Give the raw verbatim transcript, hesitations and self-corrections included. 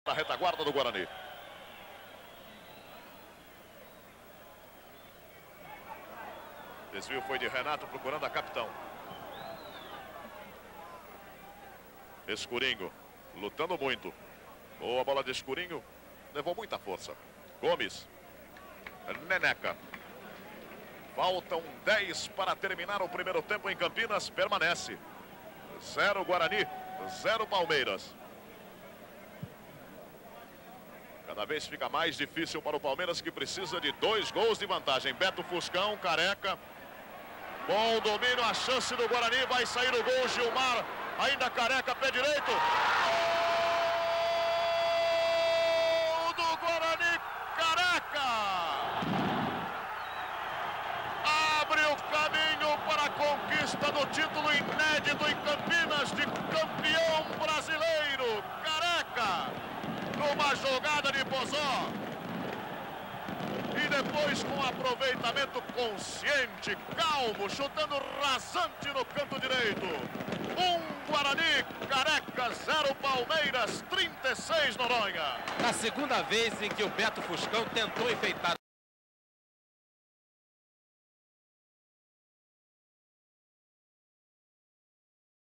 Na retaguarda do Guarani. Desvio foi de Renato procurando a capitão. Escurinho, lutando muito. Boa bola de Escurinho. Levou muita força. Gomes. Neneca. Faltam dez para terminar o primeiro tempo em Campinas. Permanece. Zero Guarani, zero Palmeiras. Cada vez fica mais difícil para o Palmeiras, que precisa de dois gols de vantagem. Beto Fuscão, Careca. Bom domínio, a chance do Guarani. Vai sair o gol, Gilmar. Ainda Careca, pé direito. Gol do Guarani, Careca. Abre o caminho para a conquista do título inédito em Campinas de campeão brasileiro. Careca, numa jogada de Bozó. E depois com aproveitamento consciente, calmo, chutando rasante no canto direito. Um Guarani, Careca, zero Palmeiras, trinta e seis Noronha. Na segunda vez em que o Beto Fuscão tentou enfeitar